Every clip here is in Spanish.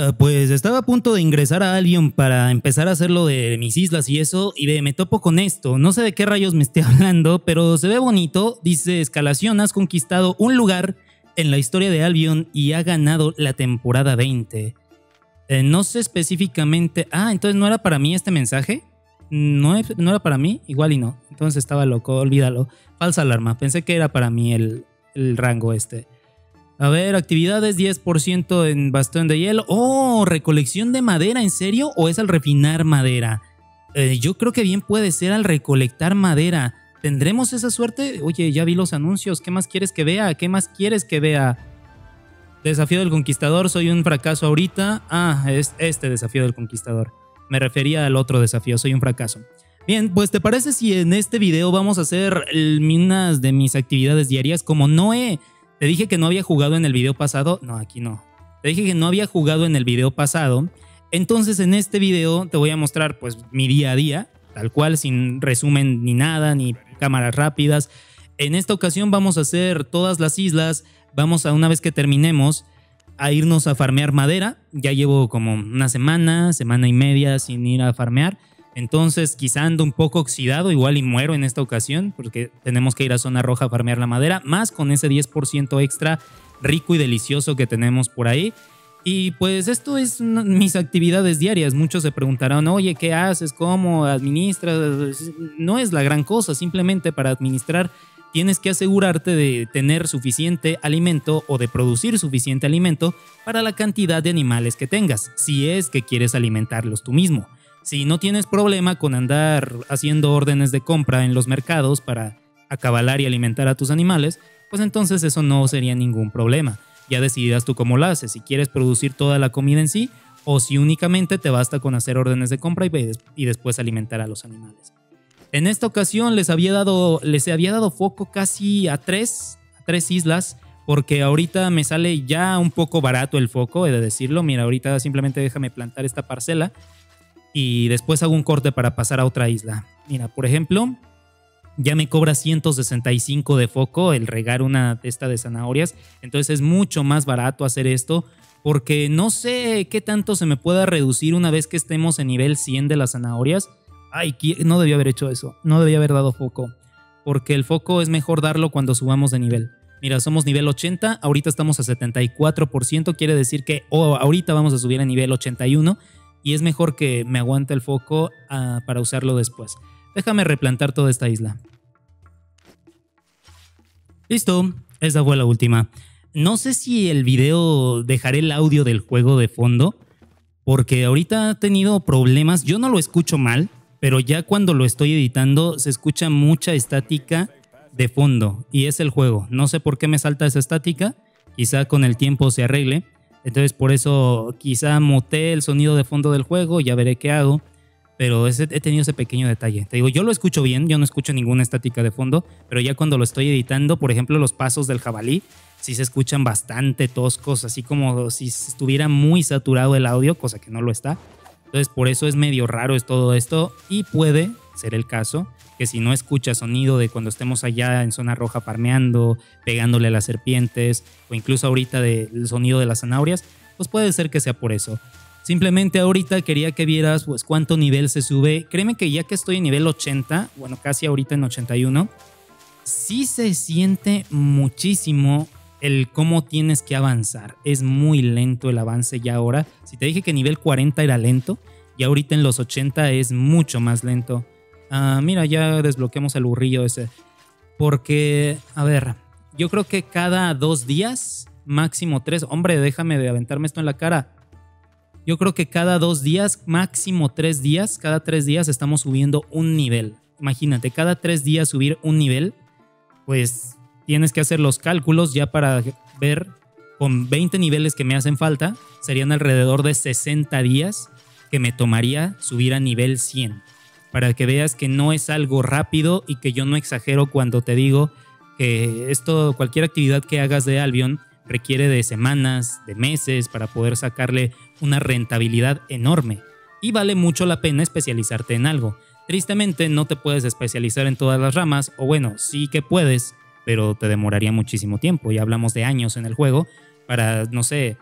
Pues estaba a punto de ingresar a Albion para empezar a hacer lo de mis islas y eso, y me topo con esto. No sé de qué rayos me esté hablando, pero se ve bonito. Dice: escalación, has conquistado un lugar en la historia de Albion y ha ganado la temporada 20. No sé específicamente... entonces no era para mí este mensaje. No era para mí, igual y no. Entonces estaba loco, olvídalo. Falsa alarma, pensé que era para mí el rango este. A ver, actividades 10% en bastón de hielo. ¡Oh! Recolección de madera, ¿en serio? ¿O es al refinar madera? Yo creo que bien puede ser al recolectar madera. ¿Tendremos esa suerte? Oye, ya vi los anuncios. ¿Qué más quieres que vea? ¿Qué más quieres que vea? Desafío del Conquistador. Soy un fracaso ahorita. Es este desafío del Conquistador. Me refería al otro desafío. Soy un fracaso. Bien, pues ¿te parece si en este video vamos a hacer unas de mis actividades diarias? Como te dije que no había jugado en el video pasado. No, aquí no. Te dije que no había jugado en el video pasado. Entonces en este video te voy a mostrar pues mi día a día, tal cual, sin resumen ni nada, ni cámaras rápidas. En esta ocasión vamos a hacer todas las islas. Vamos a, una vez que terminemos, a irnos a farmear madera. Ya llevo como una semana y media sin ir a farmear. Entonces quizá ando un poco oxidado, igual y muero en esta ocasión, porque tenemos que ir a zona roja a farmear la madera, más con ese 10% extra rico y delicioso que tenemos por ahí. Y pues esto es mis actividades diarias. Muchos se preguntarán: oye, ¿qué haces? ¿Cómo administras? No es la gran cosa, simplemente para administrar tienes que asegurarte de tener suficiente alimento o de producir suficiente alimento para la cantidad de animales que tengas, si es que quieres alimentarlos tú mismo. Si no tienes problema con andar haciendo órdenes de compra en los mercados para acabalar y alimentar a tus animales, pues entonces eso no sería ningún problema. Ya decidirás tú cómo lo haces, si quieres producir toda la comida en sí o si únicamente te basta con hacer órdenes de compra y después alimentar a los animales. En esta ocasión les había dado foco casi a tres islas, porque ahorita me sale ya un poco barato el foco, he de decirlo. Mira, ahorita simplemente déjame plantar esta parcela y después hago un corte para pasar a otra isla. Mira, por ejemplo, ya me cobra 165 de foco el regar una esta de zanahorias. Entonces es mucho más barato hacer esto, porque no sé qué tanto se me pueda reducir una vez que estemos en nivel 100 de las zanahorias. Ay, no debía haber hecho eso. No debía haber dado foco, porque el foco es mejor darlo cuando subamos de nivel. Mira, somos nivel 80, ahorita estamos a 74%, quiere decir que ahorita vamos a subir a nivel 81. Y es mejor que me aguante el foco para usarlo después. Déjame replantar toda esta isla. Listo, esa fue la última. No sé si el video dejaré el audio del juego de fondo, porque ahorita ha tenido problemas. Yo no lo escucho mal, pero ya cuando lo estoy editando se escucha mucha estática de fondo. Y es el juego. No sé por qué me salta esa estática. Quizá con el tiempo se arregle. Entonces por eso quizá muteé el sonido de fondo del juego, ya veré qué hago. Pero he tenido ese pequeño detalle. Te digo, yo lo escucho bien, yo no escucho ninguna estática de fondo, pero ya cuando lo estoy editando, por ejemplo, los pasos del jabalí, sí se escuchan bastante toscos, así como si estuviera muy saturado el audio, cosa que no lo está. Entonces por eso es medio raro todo esto, y puede ser el caso que si no escuchas sonido de cuando estemos allá en zona roja farmeando, pegándole a las serpientes, o incluso ahorita del sonido de las zanahorias, pues puede ser que sea por eso. Simplemente ahorita quería que vieras pues cuánto nivel se sube. Créeme que ya que estoy en nivel 80, bueno, casi ahorita en 81, sí se siente muchísimo el cómo tienes que avanzar. Es muy lento el avance ya ahora. Si te dije que nivel 40 era lento, y ahorita en los 80 es mucho más lento. Mira, ya desbloqueamos el burrillo ese. Porque, a ver, yo creo que cada 2 días, máximo 3. Hombre, déjame de aventarme esto en la cara. Yo creo que cada 2 días, máximo 3 días, cada 3 días estamos subiendo un nivel. Imagínate, cada 3 días subir un nivel, pues tienes que hacer los cálculos ya para ver, con 20 niveles que me hacen falta, serían alrededor de 60 días que me tomaría subir a nivel 100. Para que veas que no es algo rápido y que yo no exagero cuando te digo que cualquier actividad que hagas de Albion requiere de semanas, de meses para poder sacarle una rentabilidad enorme. Y vale mucho la pena especializarte en algo. Tristemente no te puedes especializar en todas las ramas, o bueno, sí que puedes, pero te demoraría muchísimo tiempo. Ya hablamos de años en el juego para, no sé,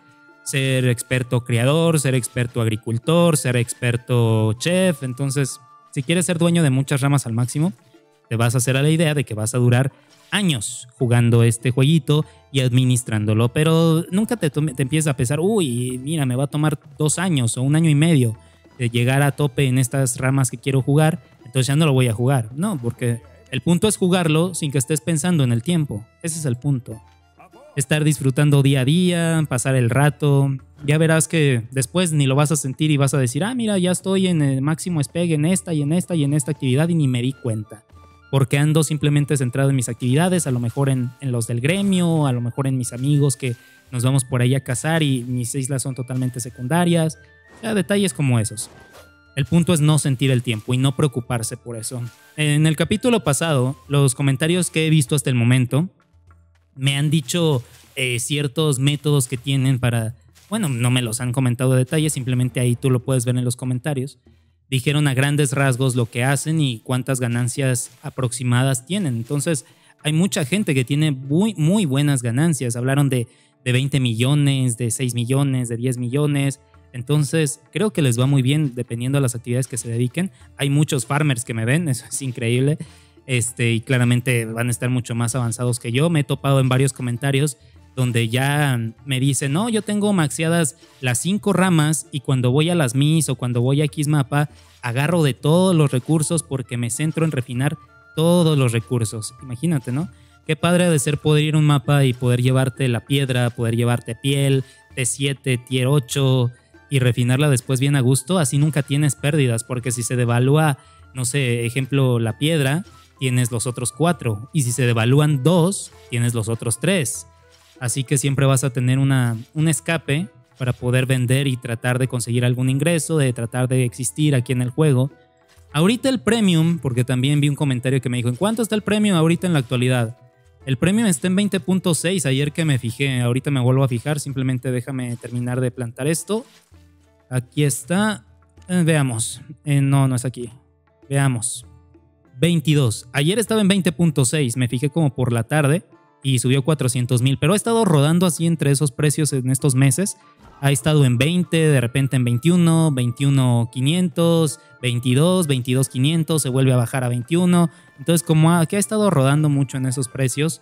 ser experto criador, ser experto agricultor, ser experto chef. Entonces, si quieres ser dueño de muchas ramas al máximo, te vas a hacer a la idea de que vas a durar años jugando este jueguito y administrándolo, pero nunca te empieza a pensar, uy, mira, me va a tomar 2 años o 1 año y medio de llegar a tope en estas ramas que quiero jugar, entonces ya no lo voy a jugar. No, porque el punto es jugarlo sin que estés pensando en el tiempo. Ese es el punto. Estar disfrutando día a día, pasar el rato. Ya verás que después ni lo vas a sentir y vas a decir, mira, ya estoy en el máximo despegue en esta y en esta y en esta actividad y ni me di cuenta. Porque ando simplemente centrado en mis actividades, a lo mejor en los del gremio, a lo mejor en mis amigos que nos vamos por ahí a cazar y mis islas son totalmente secundarias. Ya, detalles como esos. El punto es no sentir el tiempo y no preocuparse por eso. En el capítulo pasado, los comentarios que he visto hasta el momento me han dicho ciertos métodos que tienen para... Bueno, no me los han comentado de detalle, simplemente ahí tú lo puedes ver en los comentarios. Dijeron a grandes rasgos lo que hacen y cuántas ganancias aproximadas tienen. Entonces, hay mucha gente que tiene muy, muy buenas ganancias. Hablaron de 20 millones, de 6 millones, de 10 millones. Entonces, creo que les va muy bien dependiendo de las actividades que se dediquen. Hay muchos farmers que me ven, eso es increíble. Y claramente van a estar mucho más avanzados que yo. Me he topado en varios comentarios donde ya me dicen, no, yo tengo maxeadas las 5 ramas y cuando voy a las Mis o cuando voy a X mapa, agarro de todos los recursos porque me centro en refinar todos los recursos. Imagínate, ¿no? Qué padre ha de ser poder ir a un mapa y poder llevarte la piedra, poder llevarte piel, T7, Tier 8 y refinarla después bien a gusto. Así nunca tienes pérdidas porque si se devalúa, no sé, ejemplo, la piedra, tienes los otros 4 y si se devalúan 2, tienes los otros 3. Así que siempre vas a tener un escape para poder vender y tratar de conseguir algún ingreso, de tratar de existir aquí en el juego. Ahorita el premium, porque también vi un comentario que me dijo, ¿en cuánto está el premium ahorita en la actualidad? El premium está en 20.6, ayer que me fijé, ahorita me vuelvo a fijar, simplemente déjame terminar de plantar esto. Aquí está, veamos, no es aquí, veamos, 22. Ayer estaba en 20.6, me fijé como por la tarde. Y subió 400,000, pero ha estado rodando así entre esos precios en estos meses. Ha estado en 20, de repente en 21, 21,500, 22, 22,500, se vuelve a bajar a 21. Entonces como que ha estado rodando mucho en esos precios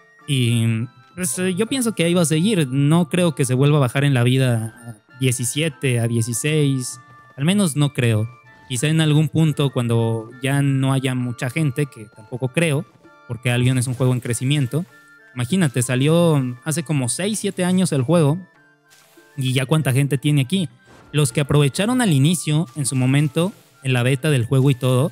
y pues, yo pienso que ahí va a seguir. No creo que se vuelva a bajar en la vida a 17, a 16, al menos no creo. Quizá en algún punto cuando ya no haya mucha gente, que tampoco creo, porque Albion es un juego en crecimiento. Imagínate, salió hace como 6, 7 años el juego y ya cuánta gente tiene aquí. Los que aprovecharon al inicio, en su momento, en la beta del juego y todo,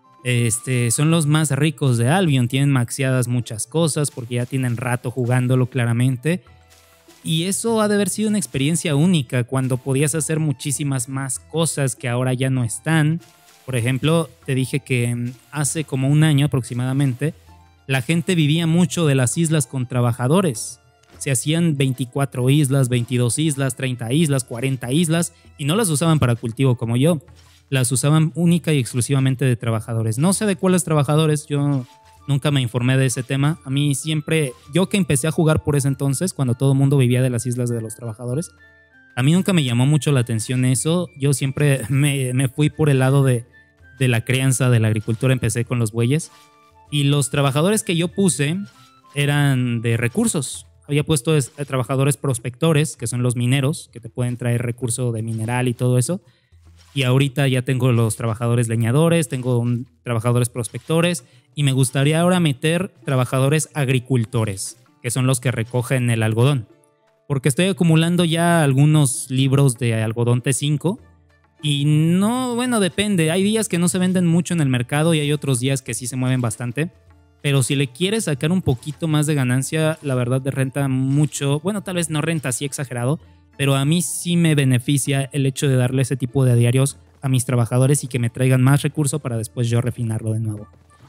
son los más ricos de Albion. Tienen maxeadas muchas cosas porque ya tienen rato jugándolo claramente. Y eso ha de haber sido una experiencia única cuando podías hacer muchísimas más cosas que ahora ya no están. Por ejemplo, te dije que hace como 1 año aproximadamente, la gente vivía mucho de las islas con trabajadores. Se hacían 24 islas, 22 islas, 30 islas, 40 islas y no las usaban para cultivo como yo. Las usaban única y exclusivamente de trabajadores. No sé de cuáles trabajadores, yo nunca me informé de ese tema. A mí siempre, yo que empecé a jugar por ese entonces, cuando todo el mundo vivía de las islas de los trabajadores, a mí nunca me llamó mucho la atención eso. Yo siempre me fui por el lado de la crianza, de la agricultura, empecé con los bueyes. Y los trabajadores que yo puse eran de recursos. Había puesto trabajadores prospectores, que son los mineros, que te pueden traer recurso de mineral y todo eso. Y ahorita ya tengo los trabajadores leñadores, tengo trabajadores prospectores y me gustaría ahora meter trabajadores agricultores, que son los que recogen el algodón. Porque estoy acumulando ya algunos libros de algodón T5 y no, bueno, depende. Hay días que no se venden mucho en el mercado y hay otros días que sí se mueven bastante. Pero si le quieres sacar un poquito más de ganancia, la verdad renta mucho. Bueno, tal vez no renta así exagerado, pero a mí sí me beneficia el hecho de darle ese tipo de diarios a mis trabajadores y que me traigan más recursos para después yo refinarlo de nuevo.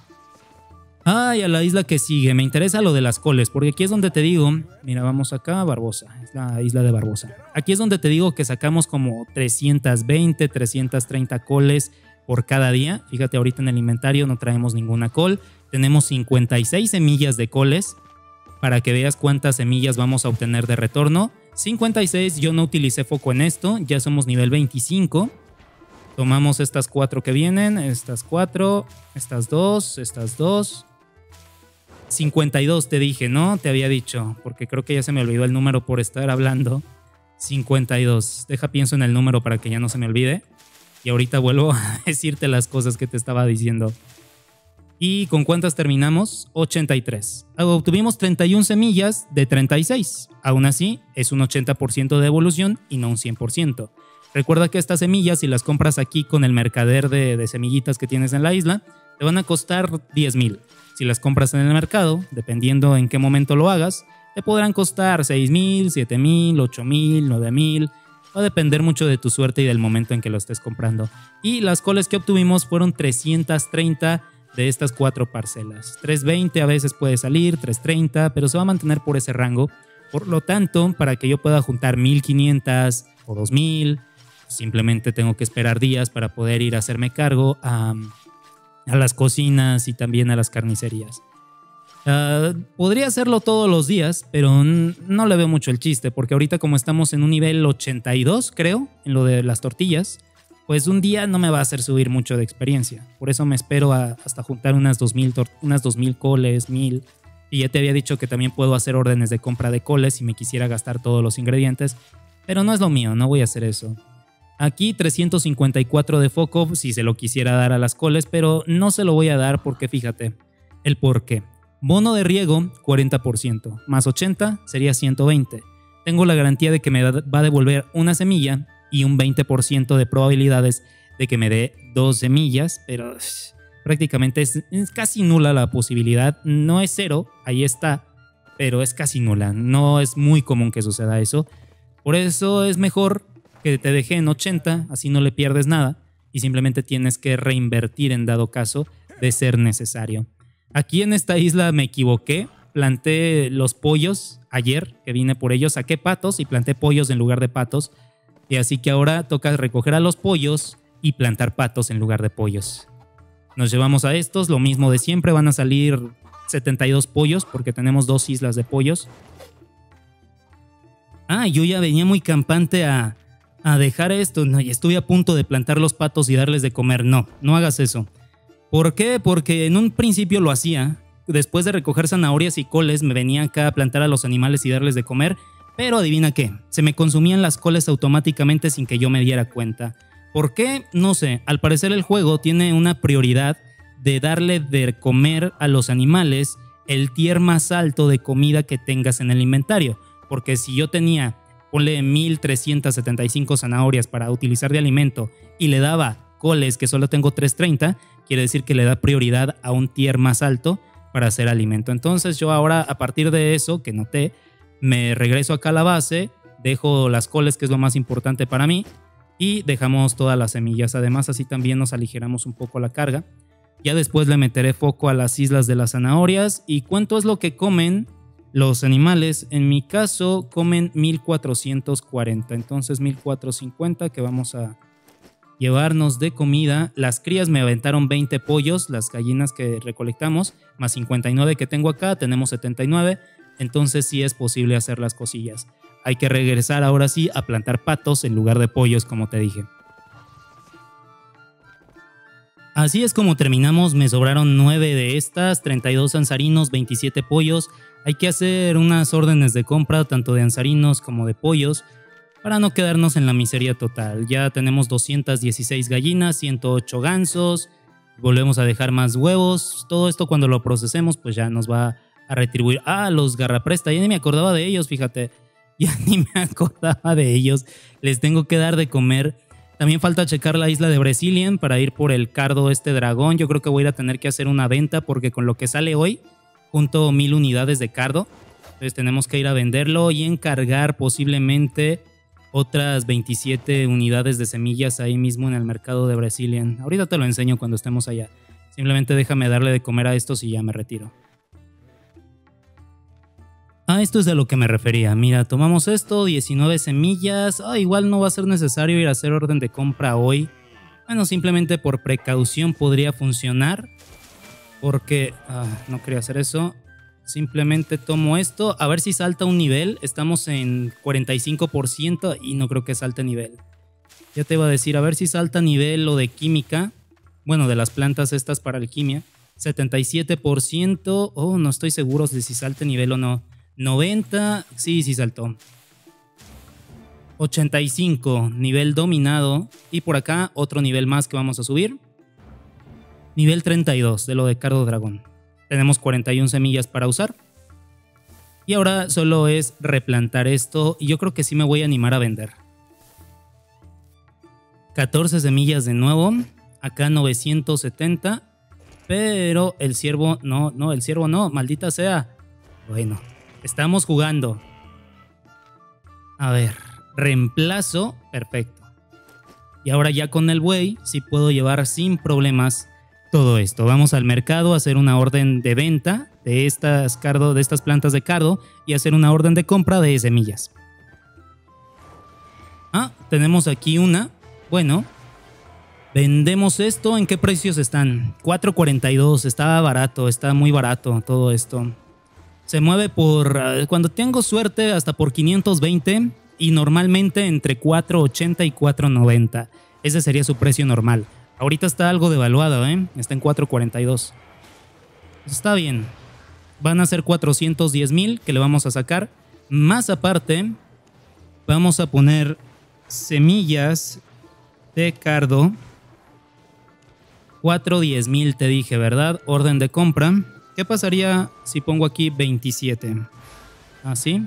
Y a la isla que sigue, me interesa lo de las coles, porque aquí es donde te digo, mira, vamos acá, Barbosa, es la isla de Barbosa. Aquí es donde te digo que sacamos como 320, 330 coles por cada día. Fíjate, ahorita en el inventario no traemos ninguna col. Tenemos 56 semillas de coles para que veas cuántas semillas vamos a obtener de retorno. 56, yo no utilicé foco en esto, ya somos nivel 25. Tomamos estas 4 que vienen, estas 4, estas 2, estas 2. 52 te dije, ¿no? Te había dicho, porque creo que ya se me olvidó el número por estar hablando. 52. Deja pienso en el número para que ya no se me olvide. Y ahorita vuelvo a decirte las cosas que te estaba diciendo. ¿Y con cuántas terminamos? 83. Obtuvimos 31 semillas de 36. Aún así, es un 80% de evolución y no un 100%. Recuerda que estas semillas, si las compras aquí con el mercader de semillitas que tienes en la isla, te van a costar 10,000. Si las compras en el mercado, dependiendo en qué momento lo hagas, te podrán costar 6,000, 7,000, 8,000, 9,000. Va a depender mucho de tu suerte y del momento en que lo estés comprando. Y las coles que obtuvimos fueron 330 de estas 4 parcelas. 320 a veces puede salir, 330, pero se va a mantener por ese rango. Por lo tanto, para que yo pueda juntar 1,500 o 2,000, simplemente tengo que esperar días para poder ir a hacerme cargo a las cocinas y también a las carnicerías. Podría hacerlo todos los días, pero no le veo mucho el chiste, porque ahorita como estamos en un nivel 82, creo, en lo de las tortillas, pues un día no me va a hacer subir mucho de experiencia. Por eso me espero hasta juntar unas 2,000 coles, 1,000. Y ya te había dicho que también puedo hacer órdenes de compra de coles si me quisiera gastar todos los ingredientes, pero no es lo mío, no voy a hacer eso. Aquí 354 de foco si se lo quisiera dar a las coles, pero no se lo voy a dar porque fíjate, el por qué. Bono de riego 40%, más 80 sería 120. Tengo la garantía de que me va a devolver una semilla y un 20% de probabilidades de que me dé 2 semillas, pero prácticamente es casi nula la posibilidad. No es cero, ahí está, pero es casi nula. No es muy común que suceda eso. Por eso es mejor que te deje en 80, así no le pierdes nada y simplemente tienes que reinvertir en dado caso de ser necesario. Aquí en esta isla me equivoqué, planté los pollos ayer que vine por ellos, saqué patos y planté pollos en lugar de patos. Y así que ahora toca recoger a los pollos y plantar patos en lugar de pollos. Nos llevamos a estos, lo mismo de siempre, van a salir 72 pollos porque tenemos 2 islas de pollos. Yo ya venía muy campante a dejar esto, no, y estuve a punto de plantar los patos y darles de comer. No, no hagas eso. ¿Por qué? Porque en un principio lo hacía. Después de recoger zanahorias y coles me venía acá a plantar a los animales y darles de comer. Pero adivina qué, se me consumían las coles automáticamente sin que yo me diera cuenta. ¿Por qué? No sé, al parecer el juego tiene una prioridad de darle de comer a los animales el tier más alto de comida que tengas en el inventario. Porque si yo tenía, ponle 1,375 zanahorias para utilizar de alimento y le daba coles que solo tengo 330, quiere decir que le da prioridad a un tier más alto para hacer alimento. Entonces yo ahora, a partir de eso que noté, me regreso acá a la base, dejo las coles, que es lo más importante para mí, y dejamos todas las semillas. Además, así también nos aligeramos un poco la carga. Ya después le meteré foco a las islas de las zanahorias. ¿Y cuánto es lo que comen los animales? En mi caso, comen 1,440. Entonces, 1,450 que vamos a llevarnos de comida. Las crías me aventaron 20 pollos, las gallinas que recolectamos, más 59 que tengo acá, tenemos 79. Entonces sí es posible hacer las cosillas. Hay que regresar ahora sí a plantar patos en lugar de pollos, como te dije. Así es como terminamos. Me sobraron 9 de estas, 32 ansarinos, 27 pollos. Hay que hacer unas órdenes de compra tanto de ansarinos como de pollos para no quedarnos en la miseria total. Ya tenemos 216 gallinas, 108 gansos, volvemos a dejar más huevos. Todo esto cuando lo procesemos pues ya nos va a retribuir. Los garrapresta, ya ni me acordaba de ellos, fíjate. Ya ni me acordaba de ellos. Les tengo que dar de comer. También falta checar la isla de Brazilian para ir por el cardo dragón. Yo creo que voy a ir a tener que hacer una venta porque con lo que sale hoy, junto 1,000 unidades de cardo. Entonces tenemos que ir a venderlo y encargar posiblemente otras 27 unidades de semillas ahí mismo en el mercado de Brazilian. Ahorita te lo enseño cuando estemos allá. Simplemente déjame darle de comer a estos y ya me retiro. Esto es de lo que me refería. Mira, tomamos esto, 19 semillas. Igual no va a ser necesario ir a hacer orden de compra hoy. Bueno, simplemente por precaución podría funcionar. Porque no quería hacer eso. Simplemente tomo esto, a ver si salta un nivel. Estamos en 45% y no creo que salte nivel. Ya te iba a decir, a ver si salta nivel lo de química. Bueno, de las plantas estas para alquimia. 77%. Oh, no estoy seguro de si salte nivel o no. 90, sí saltó. 85, nivel dominado. Y por acá otro nivel más que vamos a subir. Nivel 32 de lo de Cardo Dragón. Tenemos 41 semillas para usar. Y ahora solo es replantar esto. Y yo creo que sí me voy a animar a vender. 14 semillas de nuevo. Acá 970. Pero el ciervo no, el ciervo no. Maldita sea. Bueno, estamos jugando. A ver, reemplazo. Perfecto. Y ahora ya con el buey sí puedo llevar sin problemas todo esto. Vamos al mercado a hacer una orden de venta de estas plantas de cardo y hacer una orden de compra de semillas. Ah, tenemos aquí una. Bueno, vendemos esto. ¿En qué precios están? 4.42. Está barato, está muy barato todo esto. Se mueve por, cuando tengo suerte, hasta por 520 y normalmente entre 4.80 y 4.90. Ese sería su precio normal. Ahorita está algo devaluado, ¿eh? Está en 4.42. Está bien. Van a ser 410,000 que le vamos a sacar. Más aparte, vamos a poner semillas de cardo. 410,000 te dije, ¿verdad? Orden de compra. ¿Qué pasaría si pongo aquí 27? ¿Así?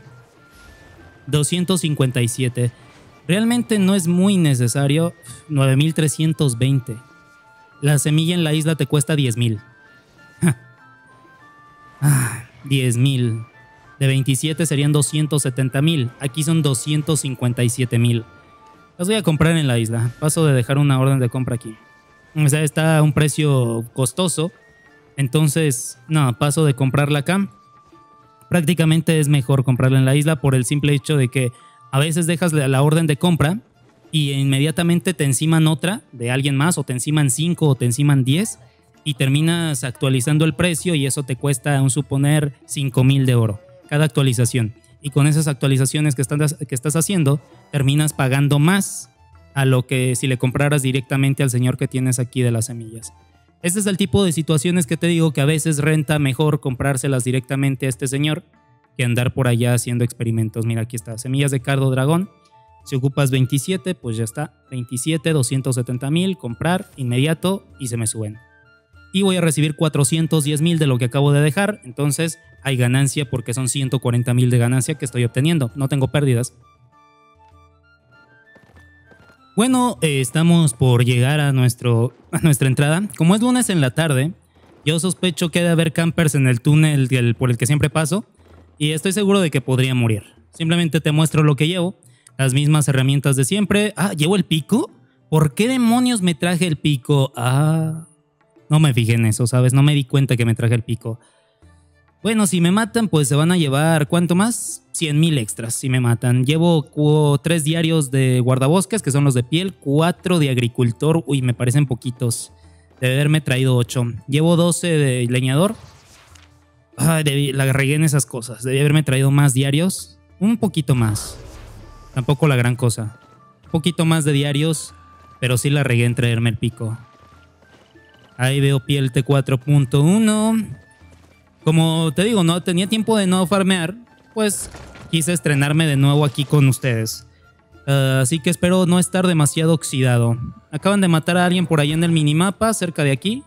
257. Realmente no es muy necesario. 9,320. La semilla en la isla te cuesta 10,000. 10,000. De 27 serían 270,000. Aquí son 257,000. Las voy a comprar en la isla. Paso de dejar una orden de compra aquí. O sea, está a un precio costoso. Entonces, no, paso de comprarla acá. Prácticamente es mejor comprarla en la isla por el simple hecho de que a veces dejas la orden de compra y inmediatamente te enciman otra de alguien más, o te enciman 5 o te enciman 10 y terminas actualizando el precio y eso te cuesta, un suponer, 5,000 de oro cada actualización. Y con esas actualizaciones que estás haciendo, terminas pagando más a lo que si le compraras directamente al señor que tienes aquí de las semillas. Este es el tipo de situaciones que te digo que a veces renta mejor comprárselas directamente a este señor que andar por allá haciendo experimentos. Mira, aquí está, semillas de cardo dragón. Si ocupas 27, pues ya está. 27, 270,000, comprar, inmediato y se me suben. Y voy a recibir 410,000 de lo que acabo de dejar. Entonces hay ganancia porque son 140,000 de ganancia que estoy obteniendo. No tengo pérdidas. Bueno, estamos por llegar a nuestra entrada. Como es lunes en la tarde, yo sospecho que debe haber campers en el túnel por el que siempre paso. Y estoy seguro de que podría morir. Simplemente te muestro lo que llevo. Las mismas herramientas de siempre. Ah, ¿llevo el pico? ¿Por qué demonios me traje el pico? Ah, no me fijé en eso, ¿sabes? No me di cuenta que me traje el pico. Bueno, si me matan, pues se van a llevar, ¿cuánto más? 100,000 extras si me matan. Llevo 3 diarios de guardabosques, que son los de piel, 4 de agricultor. Uy, me parecen poquitos. Debe haberme traído 8. Llevo 12 de leñador. Ay, la regué en esas cosas. Debí haberme traído más diarios. Un poquito más. Tampoco la gran cosa. Un poquito más de diarios, pero sí la regué en traerme el pico. Ahí veo piel T4.1. Como te digo, no tenía tiempo de no farmear, pues quise estrenarme de nuevo aquí con ustedes. Así que espero no estar demasiado oxidado. Acaban de matar a alguien por ahí en el minimapa, cerca de aquí.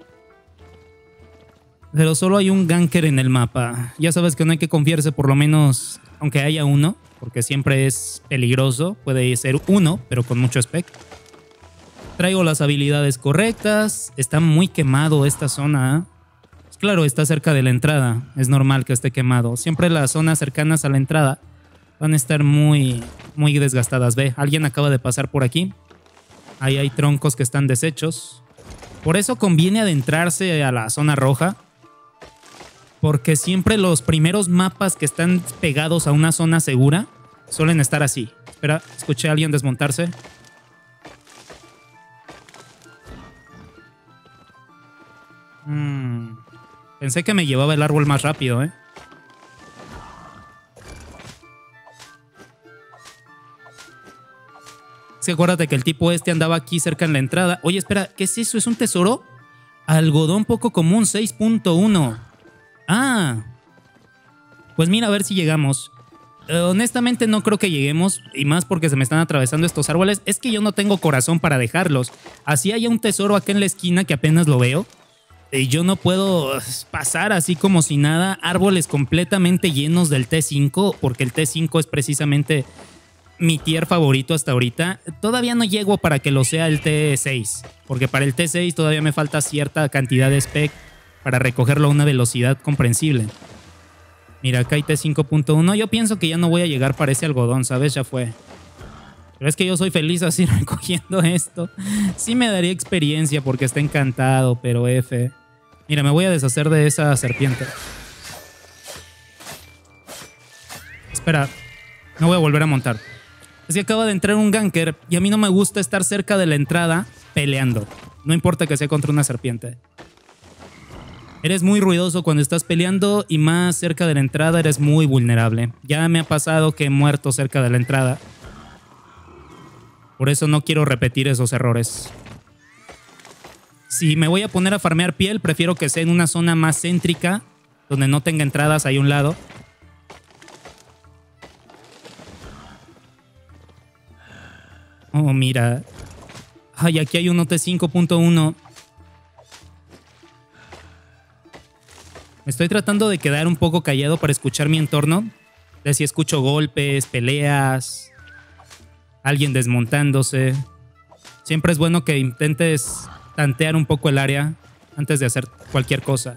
Pero solo hay un ganker en el mapa. Ya sabes que no hay que confiarse, por lo menos, aunque haya uno, porque siempre es peligroso. Puede ser uno, pero con mucho spec. Traigo las habilidades correctas. Está muy quemado esta zona. Pues claro, está cerca de la entrada. Es normal que esté quemado. Siempre las zonas cercanas a la entrada van a estar muy desgastadas. Ve, alguien acaba de pasar por aquí. Ahí hay troncos que están deshechos. Por eso conviene adentrarse a la zona roja. Porque siempre los primeros mapas que están pegados a una zona segura suelen estar así. Espera, escuché a alguien desmontarse. Pensé que me llevaba el árbol más rápido, ¿eh? Es que acuérdate que el tipo este andaba aquí cerca en la entrada. Oye, espera, ¿qué es eso? ¿Es un tesoro? Algodón poco común, 6.1. Ah, pues mira, a ver si llegamos. Honestamente no creo que lleguemos, y más porque se me están atravesando estos árboles. Es que yo no tengo corazón para dejarlos. Así haya un tesoro acá en la esquina que apenas lo veo. Y yo no puedo pasar así como si nada. Árboles completamente llenos del T5, porque el T5 es precisamente mi tier favorito hasta ahorita. Todavía no llego para que lo sea el T6, porque para el T6 todavía me falta cierta cantidad de spec para recogerlo a una velocidad comprensible. Mira, acá hay T5.1. Yo pienso que ya no voy a llegar para ese algodón, ¿sabes? Ya fue. Pero es que yo soy feliz así recogiendo esto. Sí me daría experiencia porque está encantado, pero F. Mira, me voy a deshacer de esa serpiente. Espera, no voy a volver a montar. Es que acaba de entrar un ganker y a mí no me gusta estar cerca de la entrada peleando. No importa que sea contra una serpiente. Eres muy ruidoso cuando estás peleando y más cerca de la entrada eres muy vulnerable. Ya me ha pasado que he muerto cerca de la entrada. Por eso no quiero repetir esos errores. Si me voy a poner a farmear piel, prefiero que sea en una zona más céntrica, donde no tenga entradas ahí a un lado. Oh, mira. Ay, aquí hay un OT5.1. Me estoy tratando de quedar un poco callado para escuchar mi entorno. De si escucho golpes, peleas, alguien desmontándose. Siempre es bueno que intentes tantear un poco el área antes de hacer cualquier cosa.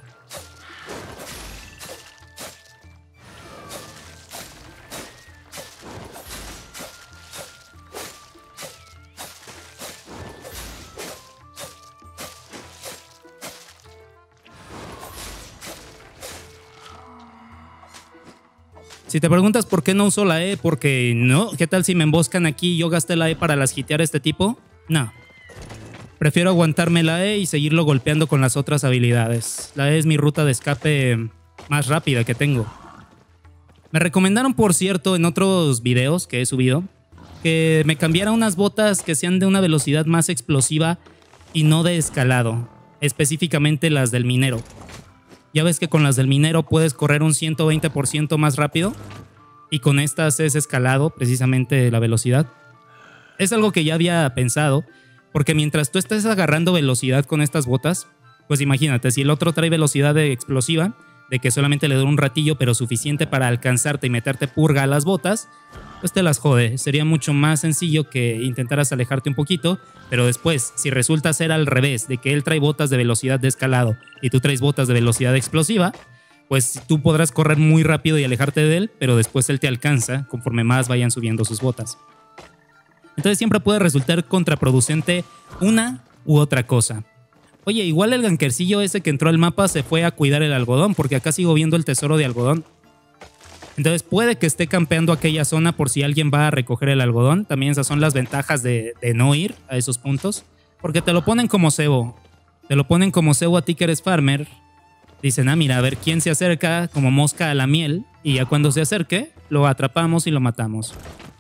Si te preguntas por qué no uso la E, porque no, ¿qué tal si me emboscan aquí y yo gasté la E para las hitear a este tipo? No. Prefiero aguantarme la E y seguirlo golpeando con las otras habilidades. La E es mi ruta de escape más rápida que tengo. Me recomendaron, por cierto, en otros videos que he subido, que me cambiara unas botas que sean de una velocidad más explosiva y no de escalado, específicamente las del minero. Ya ves que con las del minero puedes correr un 120% más rápido y con estas es escalado precisamente la velocidad. Es algo que ya había pensado, porque mientras tú estés agarrando velocidad con estas botas, pues imagínate, si el otro trae velocidad de explosiva, de que solamente le dura un ratillo pero suficiente para alcanzarte y meterte purga a las botas, pues te las jode. Sería mucho más sencillo que intentaras alejarte un poquito, pero después, si resulta ser al revés, de que él trae botas de velocidad de escalado y tú traes botas de velocidad explosiva, pues tú podrás correr muy rápido y alejarte de él, pero después él te alcanza conforme más vayan subiendo sus botas. Entonces siempre puede resultar contraproducente una u otra cosa. Oye, igual el gankercillo ese que entró al mapa se fue a cuidar el algodón, porque acá sigo viendo el tesoro de algodón. Entonces puede que esté campeando aquella zona por si alguien va a recoger el algodón. También esas son las ventajas de no ir a esos puntos. Porque te lo ponen como cebo. Te lo ponen como cebo a ti que eres farmer. Dicen, ah, mira, a ver quién se acerca como mosca a la miel. Y ya cuando se acerque, lo atrapamos y lo matamos.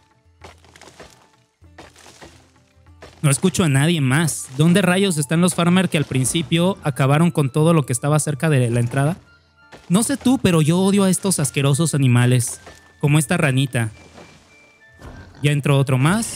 No escucho a nadie más. ¿Dónde rayos están los farmers que al principio acabaron con todo lo que estaba cerca de la entrada? No sé tú, pero yo odio a estos asquerosos animales, como esta ranita. Ya entró otro más.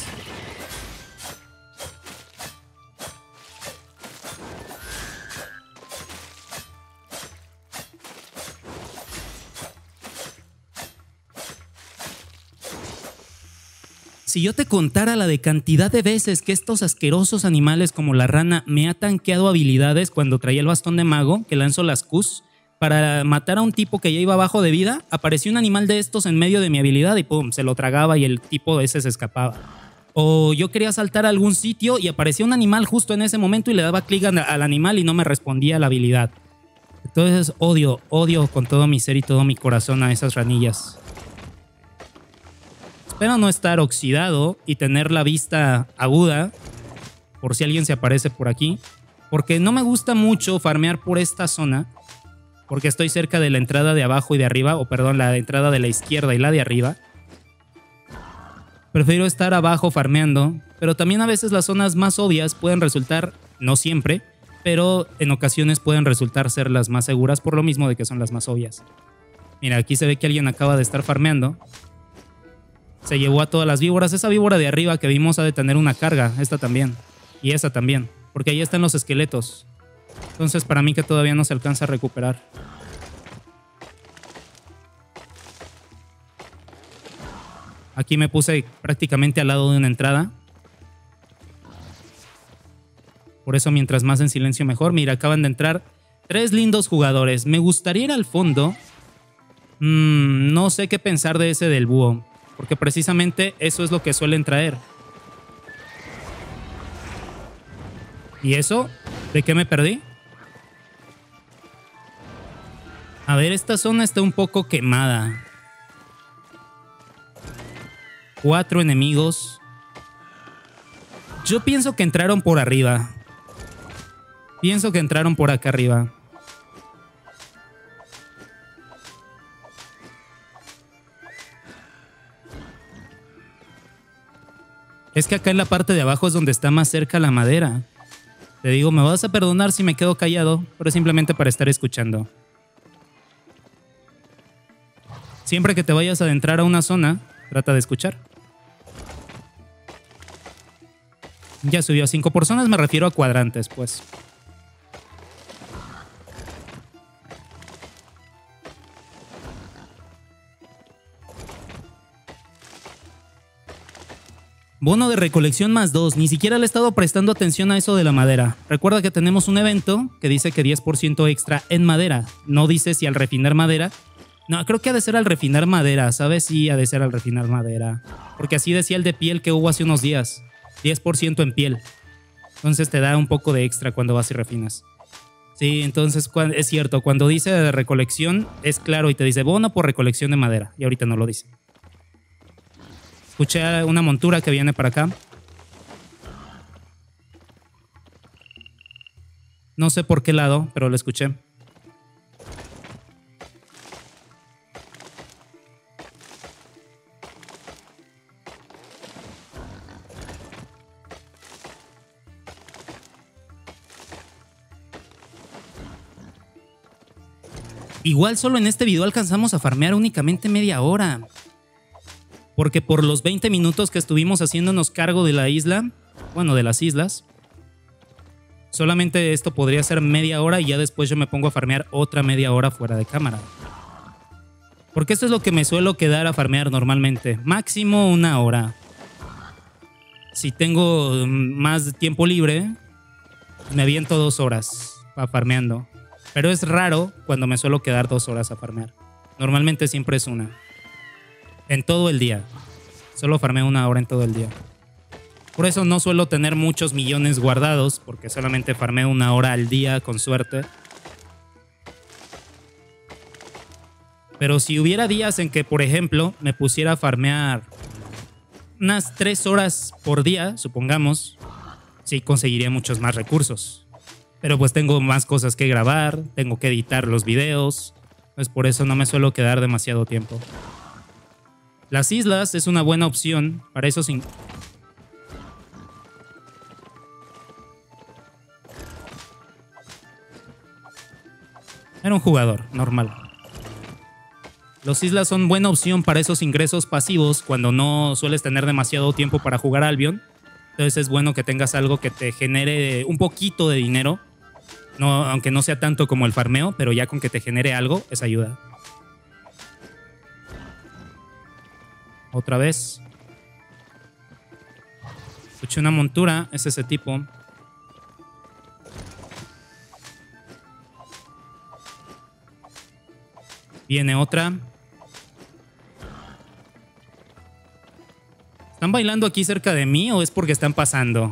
Si yo te contara la de cantidad de veces que estos asquerosos animales como la rana me ha tanqueado habilidades cuando traía el bastón de mago, que lanzo las Qs, para matar a un tipo que ya iba bajo de vida, apareció un animal de estos en medio de mi habilidad y pum, se lo tragaba y el tipo ese se escapaba. O yo quería saltar a algún sitio y aparecía un animal justo en ese momento y le daba clic al animal y no me respondía la habilidad. Entonces odio con todo mi ser y todo mi corazón a esas ranillas. Espero no estar oxidado y tener la vista aguda por si alguien se aparece por aquí, porque no me gusta mucho farmear por esta zona, porque estoy cerca de la entrada de abajo y de arriba, o perdón, la entrada de la izquierda y la de arriba. Prefiero estar abajo farmeando, pero también a veces las zonas más obvias pueden resultar, no siempre, pero en ocasiones pueden resultar ser las más seguras por lo mismo de que son las más obvias. Mira, aquí se ve que alguien acaba de estar farmeando. Se llevó a todas las víboras. Esa víbora de arriba que vimos ha de tener una carga, esta también, y esa también, porque ahí están los esqueletos. Entonces para mí que todavía no se alcanza a recuperar. Aquí me puse prácticamente al lado de una entrada. Por eso mientras más en silencio mejor. Mira, acaban de entrar 3 lindos jugadores. Me gustaría ir al fondo. No sé qué pensar de ese del búho. Porque precisamente eso es lo que suelen traer. ¿Y eso? ¿De qué me perdí? A ver, esta zona está un poco quemada. 4 enemigos. Yo pienso que entraron por arriba. Pienso que entraron por acá arriba. Es que acá en la parte de abajo es donde está más cerca la madera. Te digo, me vas a perdonar si me quedo callado, pero simplemente para estar escuchando. Siempre que te vayas a adentrar a una zona, trata de escuchar. Ya subió a 5 personas, me refiero a cuadrantes, pues. Bono de recolección +2. Ni siquiera le he estado prestando atención a eso de la madera. Recuerda que tenemos un evento que dice que 10% extra en madera. No dice si al refinar madera. No, creo que ha de ser al refinar madera. ¿Sabes? Sí, ha de ser al refinar madera. Porque así decía el de piel que hubo hace unos días. 10% en piel. Entonces te da un poco de extra cuando vas y refinas. Sí, entonces es cierto. Cuando dice de recolección es claro y te dice bono por recolección de madera. Y ahorita no lo dice. Escuché una montura que viene para acá. No sé por qué lado, pero lo escuché. Igual solo en este video alcanzamos a farmear únicamente media hora. Porque por los 20 minutos que estuvimos haciéndonos cargo de la isla, bueno, de las islas, solamente esto podría ser media hora y ya después yo me pongo a farmear otra media hora fuera de cámara. Porque esto es lo que me suelo quedar a farmear normalmente. Máximo 1 hora. Si tengo más tiempo libre, me aviento 2 horas farmeando. Pero es raro cuando me suelo quedar 2 horas a farmear. Normalmente siempre es 1. En todo el día. Solo farmeo 1 hora en todo el día. Por eso no suelo tener muchos millones guardados, porque solamente farmeo 1 hora al día con suerte. Pero si hubiera días en que, por ejemplo, me pusiera a farmear unas 3 horas por día, supongamos, sí conseguiría muchos más recursos. Pero pues tengo más cosas que grabar, tengo que editar los videos, pues por eso no me suelo quedar demasiado tiempo. Las islas es una buena opción para eso sin... Era un jugador normal. Las islas son buena opción para esos ingresos pasivos cuando no sueles tener demasiado tiempo para jugar Albion. Entonces es bueno que tengas algo que te genere un poquito de dinero. No, aunque no sea tanto como el farmeo, pero ya con que te genere algo, es ayuda. Otra vez. Escuché una montura, es ese tipo. Viene otra. ¿Están bailando aquí cerca de mí o es porque están pasando?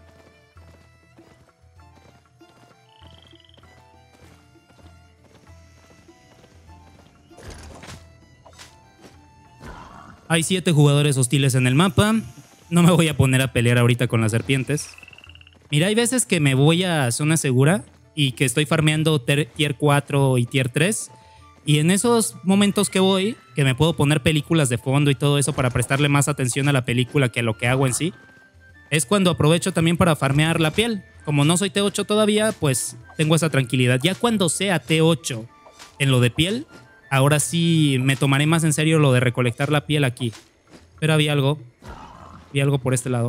Hay 7 jugadores hostiles en el mapa. No me voy a poner a pelear ahorita con las serpientes. Mira, hay veces que me voy a zona segura y que estoy farmeando tier 4 y tier 3. Y en esos momentos que voy, que me puedo poner películas de fondo y todo eso para prestarle más atención a la película que a lo que hago en sí, es cuando aprovecho también para farmear la piel. Como no soy T8 todavía, pues tengo esa tranquilidad. Ya cuando sea T8 en lo de piel, ahora sí me tomaré más en serio lo de recolectar la piel aquí. Pero había algo por este lado.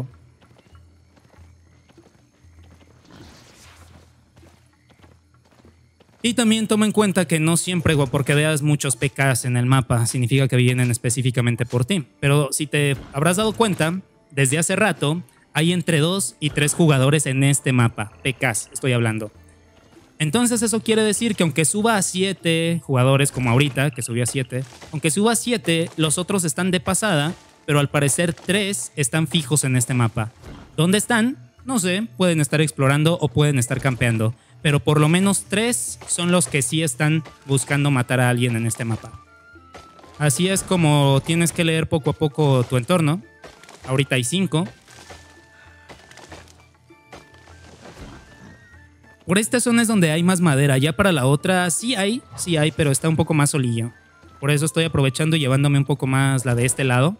Y también toma en cuenta que no siempre, porque veas muchos PKs en el mapa, significa que vienen específicamente por ti. Pero si te habrás dado cuenta, desde hace rato hay entre 2 y 3 jugadores en este mapa. PKs, estoy hablando. Entonces eso quiere decir que aunque suba a 7 jugadores, como ahorita, que subí a 7, aunque suba a 7, los otros están de pasada, pero al parecer 3 están fijos en este mapa. ¿Dónde están? No sé, pueden estar explorando o pueden estar campeando. Pero por lo menos 3 son los que sí están buscando matar a alguien en este mapa. Así es como tienes que leer poco a poco tu entorno. Ahorita hay 5. Por esta zona es donde hay más madera. Ya para la otra sí hay, pero está un poco más solillo. Por eso estoy aprovechando y llevándome un poco más la de este lado.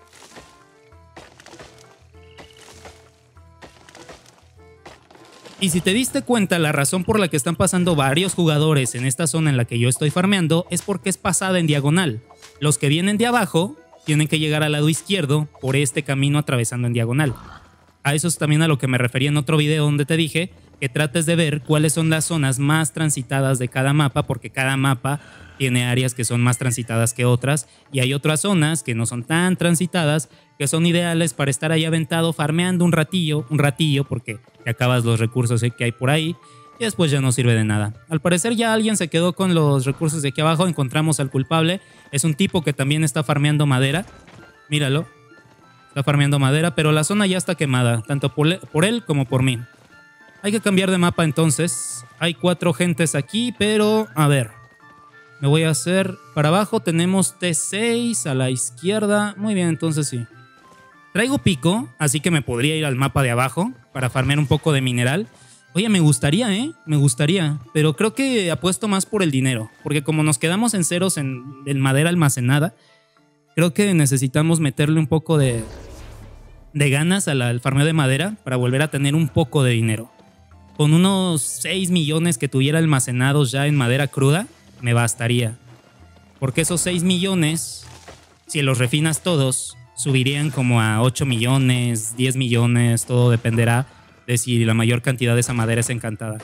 Y si te diste cuenta, la razón por la que están pasando varios jugadores en esta zona en la que yo estoy farmeando es porque es pasada en diagonal. Los que vienen de abajo tienen que llegar al lado izquierdo por este camino atravesando en diagonal. A eso es también a lo que me refería en otro video donde te dije que trates de ver cuáles son las zonas más transitadas de cada mapa, porque cada mapa tiene áreas que son más transitadas que otras y hay otras zonas que no son tan transitadas que son ideales para estar ahí aventado farmeando un ratillo porque te acabas los recursos que hay por ahí y después ya no sirve de nada. Al parecer ya alguien se quedó con los recursos de aquí abajo, encontramos al culpable, es un tipo que también está farmeando madera, míralo, está farmeando madera, pero la zona ya está quemada, tanto por él como por mí. Hay que cambiar de mapa entonces, hay 4 gentes aquí, pero a ver, me voy a hacer para abajo, tenemos T6 a la izquierda, muy bien, entonces sí. Traigo pico, así que me podría ir al mapa de abajo para farmear un poco de mineral. Oye, me gustaría, pero creo que apuesto más por el dinero, porque como nos quedamos en ceros en madera almacenada, creo que necesitamos meterle un poco de ganas al farmeo de madera para volver a tener un poco de dinero. Con unos 6 millones que tuviera almacenados ya en madera cruda, me bastaría. Porque esos 6 millones, si los refinas todos, subirían como a 8 millones, 10 millones, todo dependerá de si la mayor cantidad de esa madera es encantada.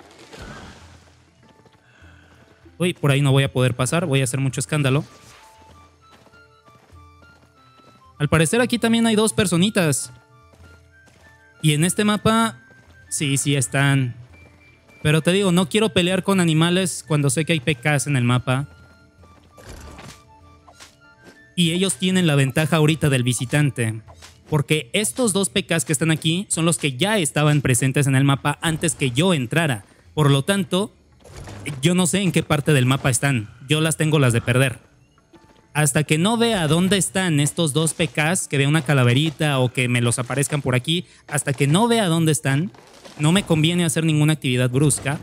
Uy, por ahí no voy a poder pasar, voy a hacer mucho escándalo. Al parecer aquí también hay 2 personitas. Y en este mapa, sí están. Pero te digo, no quiero pelear con animales cuando sé que hay PKs en el mapa. Y ellos tienen la ventaja ahorita del visitante. Porque estos 2 PKs que están aquí son los que ya estaban presentes en el mapa antes que yo entrara. Por lo tanto, yo no sé en qué parte del mapa están. Yo las tengo las de perder. Hasta que no vea dónde están estos 2 PKs, que vea una calaverita o que me los aparezcan por aquí, hasta que no vea dónde están, no me conviene hacer ninguna actividad brusca.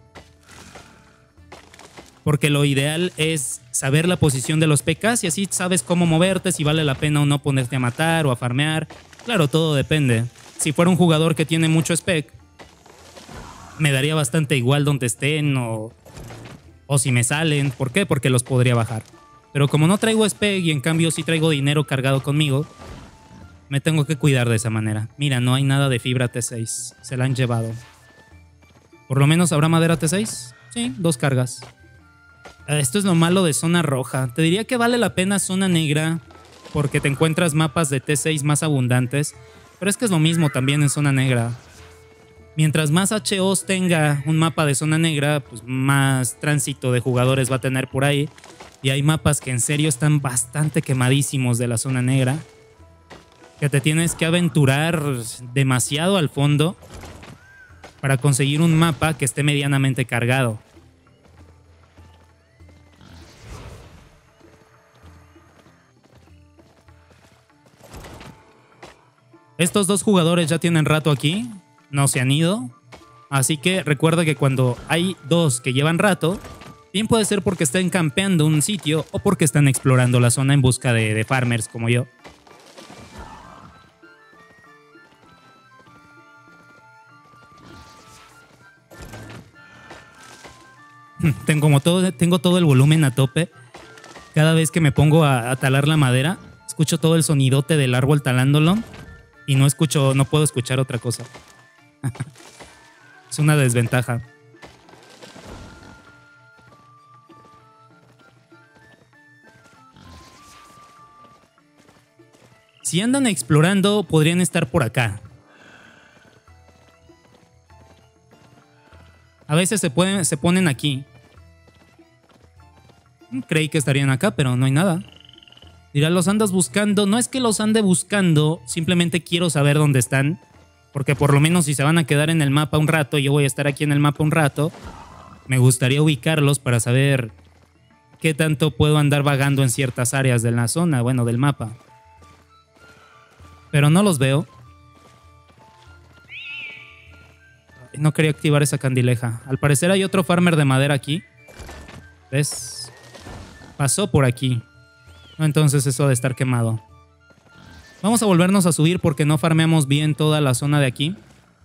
Porque lo ideal es saber la posición de los PKs y así sabes cómo moverte, si vale la pena o no ponerte a matar o a farmear. Claro, todo depende. Si fuera un jugador que tiene mucho spec, me daría bastante igual donde estén o si me salen. ¿Por qué? Porque los podría bajar. Pero como no traigo spec y en cambio sí traigo dinero cargado conmigo, me tengo que cuidar de esa manera. Mira, no hay nada de fibra T6. Se la han llevado. ¿Por lo menos habrá madera T6? Sí, 2 cargas. Esto es lo malo de zona roja. Te diría que vale la pena zona negra porque te encuentras mapas de T6 más abundantes, pero es que es lo mismo también en zona negra. Mientras más HOs tenga un mapa de zona negra, pues más tránsito de jugadores va a tener por ahí. Y hay mapas que en serio están bastante quemadísimos de la zona negra, que te tienes que aventurar demasiado al fondo para conseguir un mapa que esté medianamente cargado. Estos 2 jugadores ya tienen rato aquí, no se han ido, así que recuerda que cuando hay 2 que llevan rato, Bien puede ser porque están campeando un sitio o porque están explorando la zona en busca de farmers como yo. Tengo todo el volumen a tope. Cada vez que me pongo a talar la madera, escucho todo el sonidote del árbol talándolo y no puedo escuchar otra cosa. Es una desventaja. Si andan explorando, podrían estar por acá. A veces se ponen aquí. Creí que estarían acá, pero no hay nada. Dirá, ¿los andas buscando? No es que los ande buscando, simplemente quiero saber dónde están. Porque por lo menos si se van a quedar en el mapa un rato, yo voy a estar aquí en el mapa un rato, me gustaría ubicarlos para saber qué tanto puedo andar vagando en ciertas áreas de la zona, bueno, del mapa. Pero no los veo. No quería activar esa candileja. Al parecer hay otro farmer de madera aquí. ¿Ves? Pasó por aquí. No, entonces eso de estar quemado. Vamos a volvernos a subir porque no farmeamos bien toda la zona de aquí.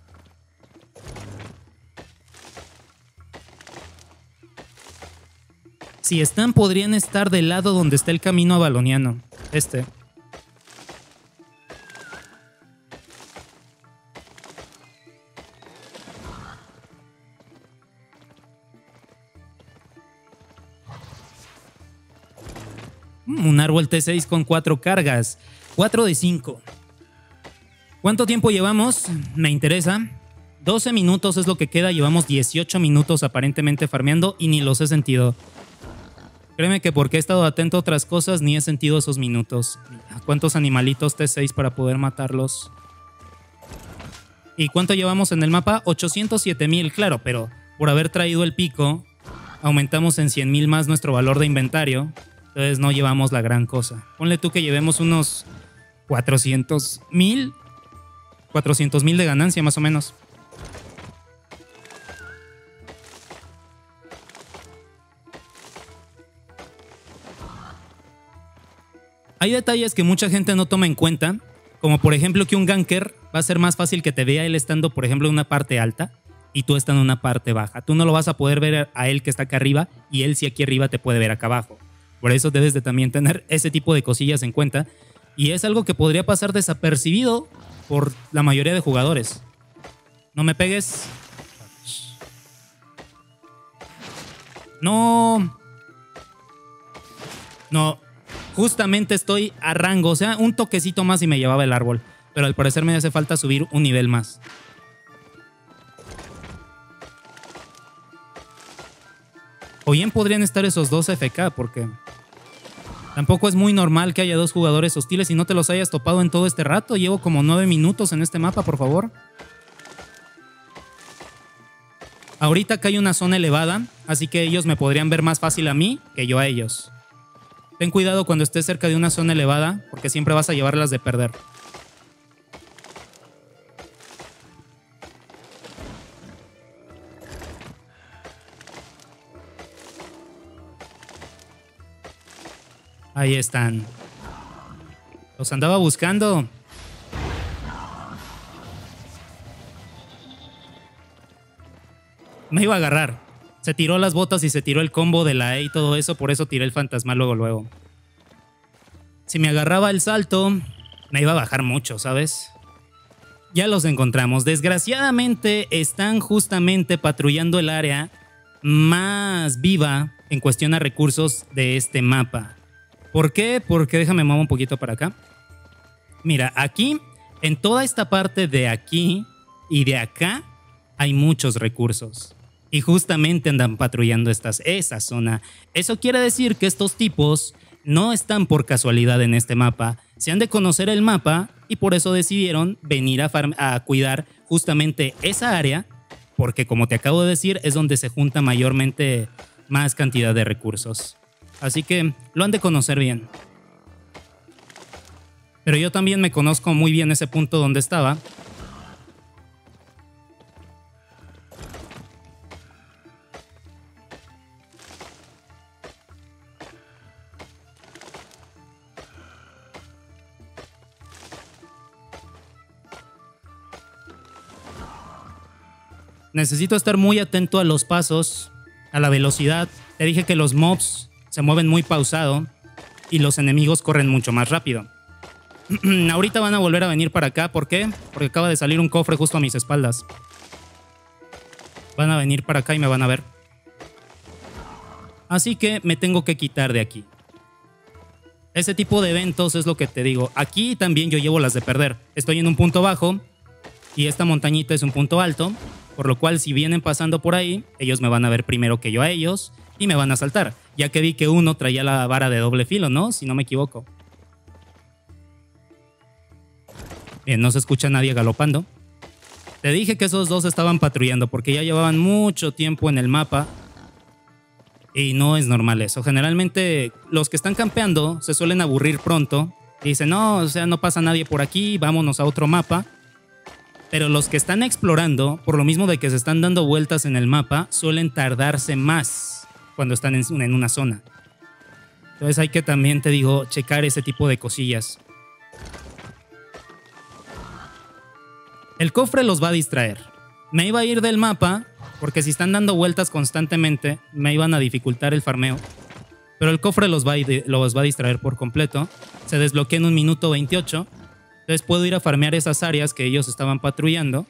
Si están, podrían estar del lado donde está el camino avaloniano. Este. Un árbol T6 con 4 cargas. 4 de 5. ¿Cuánto tiempo llevamos? Me interesa. 12 minutos es lo que queda. Llevamos 18 minutos aparentemente farmeando y ni los he sentido. Créeme que porque he estado atento a otras cosas ni he sentido esos minutos. ¿Cuántos animalitos T6 para poder matarlos? ¿Y cuánto llevamos en el mapa? 807,000, claro, pero por haber traído el pico, aumentamos en 100,000 más nuestro valor de inventario. Entonces no llevamos la gran cosa. Ponle tú que llevemos unos 400,000. 400,000 de ganancia más o menos. Hay detalles que mucha gente no toma en cuenta, como por ejemplo que un ganker va a ser más fácil que te vea él estando, por ejemplo, en una parte alta y tú estando en una parte baja. Tú no lo vas a poder ver a él que está acá arriba y él si aquí arriba te puede ver acá abajo. Por eso debes de también tener ese tipo de cosillas en cuenta y es algo que podría pasar desapercibido por la mayoría de jugadores. No me pegues. No. No. Justamente estoy a rango, o sea, un toquecito más y me llevaba el árbol. Pero al parecer me hace falta subir un nivel más. O bien podrían estar esos dos FK, porque tampoco es muy normal que haya dos jugadores hostiles y no te los hayas topado en todo este rato. Llevo como 9 minutos en este mapa, por favor. Ahorita acá hay una zona elevada, así que ellos me podrían ver más fácil a mí que yo a ellos. Ten cuidado cuando estés cerca de una zona elevada, porque siempre vas a llevarlas de perder. Ahí están. Los andaba buscando. Me iba a agarrar. Se tiró las botas y se tiró el combo de la E y todo eso, por eso tiré el fantasma luego. Si me agarraba el salto, me iba a bajar mucho, ¿sabes? Ya los encontramos. Desgraciadamente están justamente patrullando el área más viva en cuestión a recursos de este mapa. ¿Por qué? Porque déjame mover un poquito para acá. Mira, aquí, en toda esta parte de aquí y de acá, hay muchos recursos. Y justamente andan patrullando esa zona. Eso quiere decir que estos tipos no están por casualidad en este mapa. Se han de conocer el mapa y por eso decidieron venir a cuidar justamente esa área, porque como te acabo de decir, es donde se junta mayormente más cantidad de recursos. Así que lo han de conocer bien. Pero yo también me conozco muy bien ese punto donde estaba. Necesito estar muy atento a los pasos, a la velocidad. Te dije que los mobs se mueven muy pausado y los enemigos corren mucho más rápido. Ahorita van a volver a venir para acá. ¿Por qué? Porque acaba de salir un cofre justo a mis espaldas. Van a venir para acá y me van a ver. Así que me tengo que quitar de aquí. Ese tipo de eventos es lo que te digo. Aquí también yo llevo las de perder. Estoy en un punto bajo y esta montañita es un punto alto, por lo cual si vienen pasando por ahí, ellos me van a ver primero que yo a ellos y me van a saltar, ya que vi que uno traía la vara de doble filo, ¿no? Si no me equivoco. Bien, no se escucha nadie galopando. Te dije que esos dos estaban patrullando porque ya llevaban mucho tiempo en el mapa. Y no es normal eso. Generalmente los que están campeando se suelen aburrir pronto. Y dicen, no, o sea, no pasa nadie por aquí, vámonos a otro mapa. Pero los que están explorando, por lo mismo de que se están dando vueltas en el mapa, suelen tardarse más cuando están en una zona. Entonces hay que también, te digo, checar ese tipo de cosillas. El cofre los va a distraer. Me iba a ir del mapa, porque si están dando vueltas constantemente, me iban a dificultar el farmeo. Pero el cofre los va a distraer por completo. Se desbloquea en 1 minuto 28. Entonces puedo ir a farmear esas áreas que ellos estaban patrullando.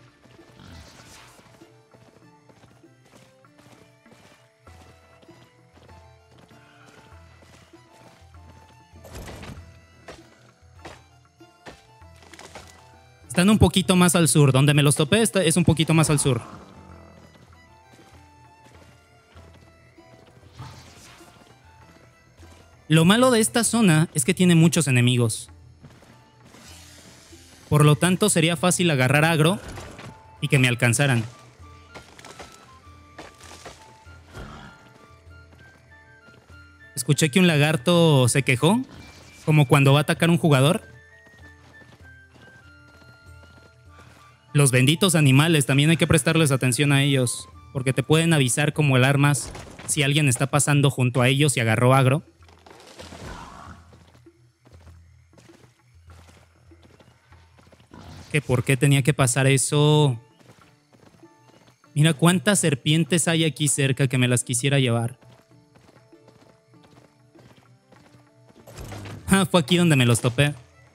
Están un poquito más al sur. Donde me los topé es un poquito más al sur. Lo malo de esta zona es que tiene muchos enemigos. Por lo tanto, sería fácil agarrar agro y que me alcanzaran. Escuché que un lagarto se quejó, como cuando va a atacar un jugador. Los benditos animales, también hay que prestarles atención a ellos, porque te pueden avisar como alarmas si alguien está pasando junto a ellos y agarró agro. ¿Que por qué tenía que pasar eso? Mira cuántas serpientes hay aquí cerca que me las quisiera llevar. Ah, fue aquí donde me los topé.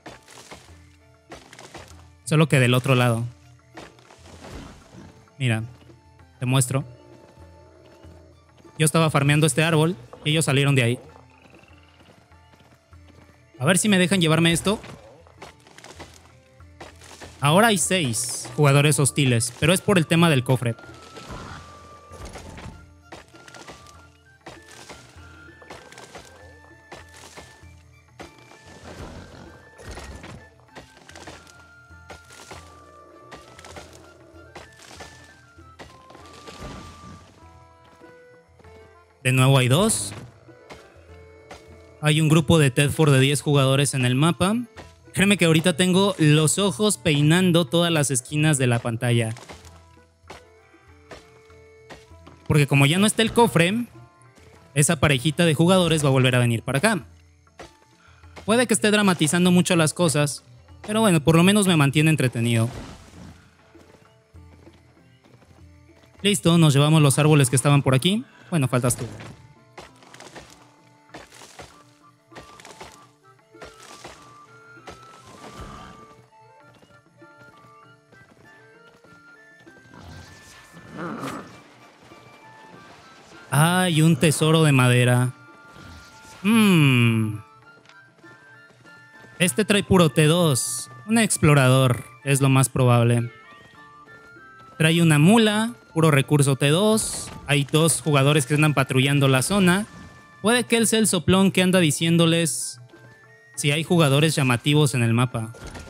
Solo que del otro lado. Mira, te muestro. Yo estaba farmeando este árbol y ellos salieron de ahí. A ver si me dejan llevarme esto. Ahora hay 6 jugadores hostiles, pero es por el tema del cofre. De nuevo hay 2. Hay un grupo de Tedford de 10 jugadores en el mapa. Créeme que ahorita tengo los ojos peinando todas las esquinas de la pantalla. Porque como ya no está el cofre, esa parejita de jugadores va a volver a venir para acá. Puede que esté dramatizando mucho las cosas, pero bueno, por lo menos me mantiene entretenido. Listo, nos llevamos los árboles que estaban por aquí. Bueno, faltas tú. Hay un tesoro de madera. Este trae puro T2. Un explorador es lo más probable. Trae una mula, puro recurso T2. Hay 2 jugadores que andan patrullando la zona. Puede que él sea el soplón que anda diciéndoles si hay jugadores llamativos en el mapa.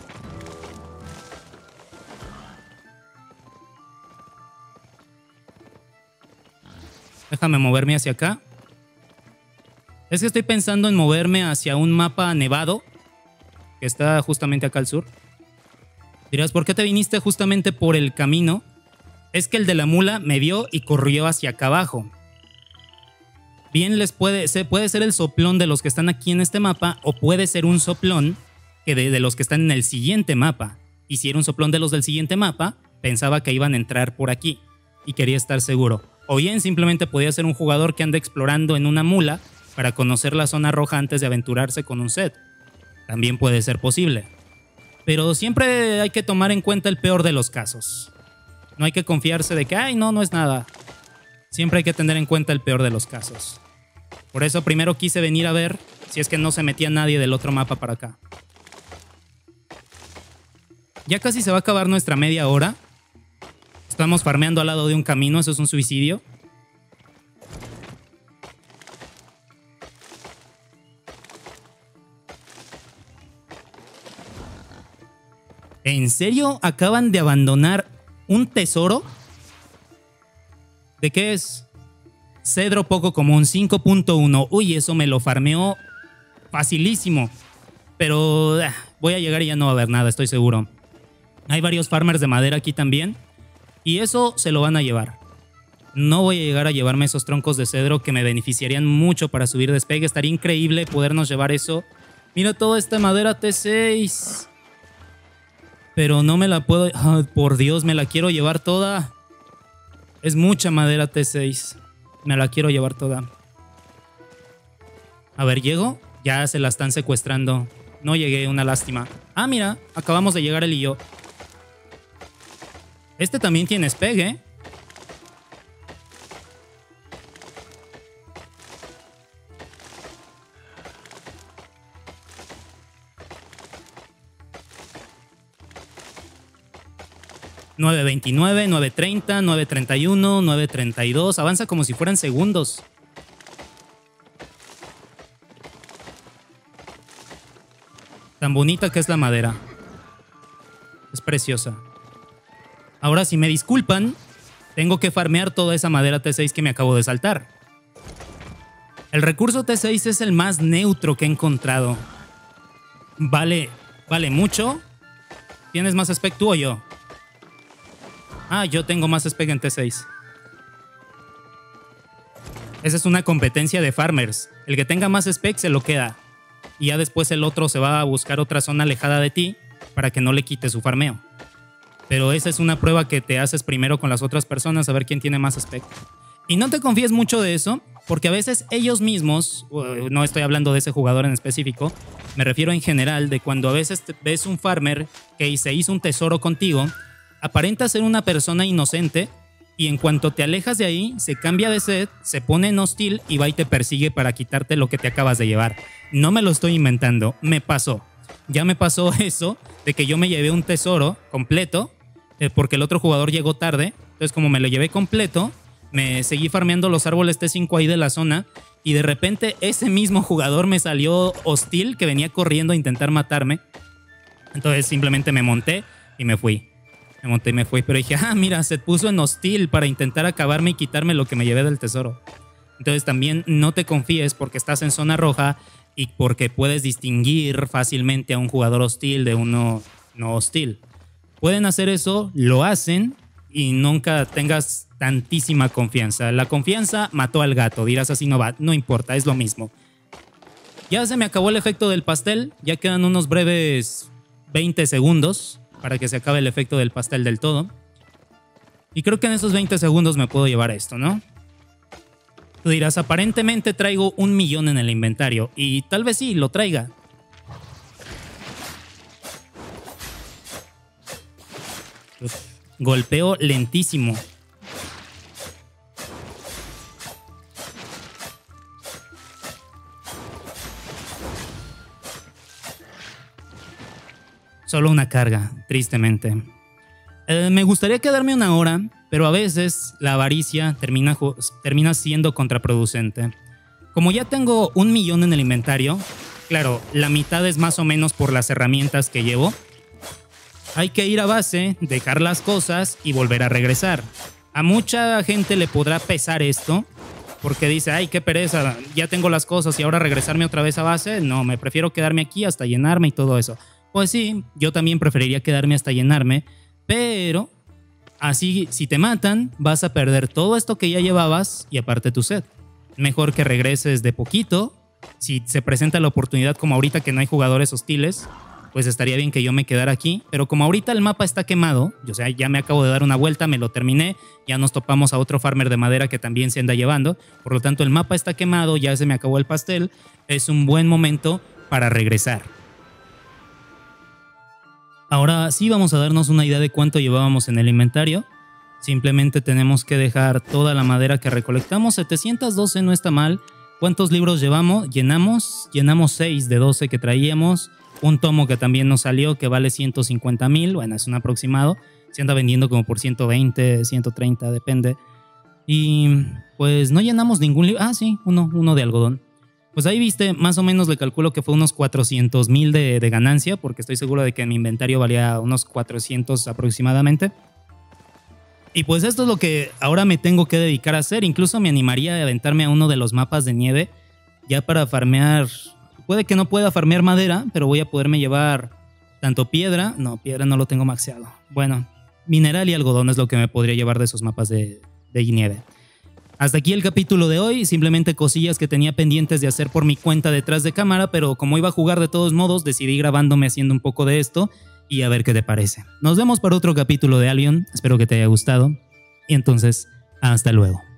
Déjame moverme hacia acá. Es que estoy pensando en moverme hacia un mapa nevado que está justamente acá al sur. Dirás, ¿por qué te viniste justamente por el camino? Es que el de la mula me vio y corrió hacia acá abajo. Bien puede ser el soplón de los que están aquí en este mapa, o puede ser un soplón que de los que están en el siguiente mapa. Y si era un soplón de los del siguiente mapa, pensaba que iban a entrar por aquí. y quería estar seguro. O bien simplemente podía ser un jugador que anda explorando en una mula para conocer la zona roja antes de aventurarse con un set. También puede ser posible. Pero siempre hay que tomar en cuenta el peor de los casos. No hay que confiarse de que, ay, no es nada. Siempre hay que tener en cuenta el peor de los casos. Por eso primero quise venir a ver si es que no se metía nadie del otro mapa para acá. Ya casi se va a acabar nuestra media hora. Estamos farmeando al lado de un camino, eso es un suicidio. ¿En serio acaban de abandonar un tesoro? ¿De qué es? Cedro poco común 5.1. Uy, eso me lo farmeó facilísimo. Pero voy a llegar y ya no va a haber nada, estoy seguro. Hay varios farmers de madera aquí también. Y eso se lo van a llevar. No voy a llegar a llevarme esos troncos de cedro que me beneficiarían mucho para subir despegue. Estaría increíble podernos llevar eso. Mira toda esta madera T6. Pero no me la puedo... Oh, por Dios, me la quiero llevar toda. Es mucha madera T6. Me la quiero llevar toda. A ver, ¿llego? Ya se la están secuestrando. No llegué, una lástima. Ah, mira, acabamos de llegar él y yo. Este también tiene speg, ¿eh? $9.29, $9.30, $9.31, $9.32. Avanza como si fueran segundos. Tan bonita que es la madera. Es preciosa. Ahora, si me disculpan, tengo que farmear toda esa madera T6 que me acabo de saltar. El recurso T6 es el más neutro que he encontrado. Vale mucho. ¿Tienes más spec tú o yo? Ah, yo tengo más spec en T6. Esa es una competencia de farmers. El que tenga más spec se lo queda. Y ya después el otro se va a buscar otra zona alejada de ti para que no le quite su farmeo. Pero esa es una prueba que te haces primero con las otras personas a ver quién tiene más spec. Y no te confíes mucho de eso, porque a veces ellos mismos, no estoy hablando de ese jugador en específico, me refiero en general de cuando a veces ves un farmer que se hizo un tesoro contigo, aparenta ser una persona inocente y en cuanto te alejas de ahí, se cambia de set, se pone en hostil y va y te persigue para quitarte lo que te acabas de llevar. No me lo estoy inventando, me pasó. Ya me pasó eso de que yo me llevé un tesoro completo porque el otro jugador llegó tarde. Entonces como me lo llevé completo, me seguí farmeando los árboles T5 ahí de la zona y de repente ese mismo jugador me salió hostil que venía corriendo a intentar matarme. Entonces simplemente me monté y me fui. Me monté y me fui, pero dije, ah, mira, se puso en hostil para intentar acabarme y quitarme lo que me llevé del tesoro. Entonces también no te confíes porque estás en zona roja y porque puedes distinguir fácilmente a un jugador hostil de uno no hostil. Pueden hacer eso, lo hacen y nunca tengas tantísima confianza. La confianza mató al gato, dirás así no va, no importa, es lo mismo. Ya se me acabó el efecto del pastel, ya quedan unos breves 20 segundos para que se acabe el efecto del pastel del todo. Y creo que en esos 20 segundos me puedo llevar esto, ¿no? Tú dirás, aparentemente traigo 1 millón en el inventario. Y tal vez sí, lo traiga. Golpeo lentísimo. Solo una carga, tristemente. Me gustaría quedarme una hora, pero a veces la avaricia termina siendo contraproducente. Como ya tengo 1 millón en el inventario, claro, la mitad es más o menos por las herramientas que llevo. Hay que ir a base, dejar las cosas y volver a regresar. A mucha gente le podrá pesar esto, porque dice, ay, qué pereza, ya tengo las cosas y ahora regresarme otra vez a base. No, me prefiero quedarme aquí hasta llenarme y todo eso. Pues sí, yo también preferiría quedarme hasta llenarme, pero así si te matan vas a perder todo esto que ya llevabas y aparte tu set. Mejor que regreses de poquito, si se presenta la oportunidad como ahorita que no hay jugadores hostiles, pues estaría bien que yo me quedara aquí. Pero como ahorita el mapa está quemado, o sea, ya me acabo de dar una vuelta, me lo terminé, ya nos topamos a otro farmer de madera que también se anda llevando. Por lo tanto, el mapa está quemado, ya se me acabó el pastel. Es un buen momento para regresar. Ahora sí vamos a darnos una idea de cuánto llevábamos en el inventario. Simplemente tenemos que dejar toda la madera que recolectamos. 712 no está mal. ¿Cuántos libros llevamos? Llenamos 6 de 12 que traíamos. Un tomo que también nos salió que vale 150,000. Bueno, es un aproximado. Se anda vendiendo como por 120, 130, depende. Y pues no llenamos ningún libro. Ah, sí, uno de algodón. Pues ahí viste, más o menos le calculo que fue unos 400,000 de ganancia, porque estoy seguro de que en mi inventario valía unos 400 aproximadamente. Y pues esto es lo que ahora me tengo que dedicar a hacer. Incluso me animaría a aventarme a uno de los mapas de nieve ya para farmear. Puede que no pueda farmear madera, pero voy a poderme llevar tanto piedra. No, piedra no lo tengo maxeado. Bueno, mineral y algodón es lo que me podría llevar de esos mapas de nieve. Hasta aquí el capítulo de hoy, simplemente cosillas que tenía pendientes de hacer por mi cuenta detrás de cámara, pero como iba a jugar de todos modos, decidí grabándome haciendo un poco de esto y a ver qué te parece. Nos vemos para otro capítulo de Albion, espero que te haya gustado y entonces, hasta luego.